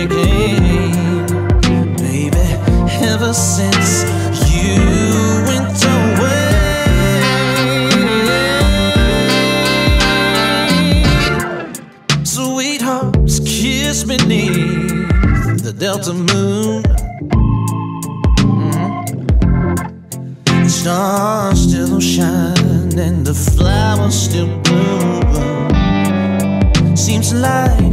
breaking, baby, ever since you went away. Sweethearts kiss beneath the Delta moon. The stars still shine and the flowers still bloom. Seems like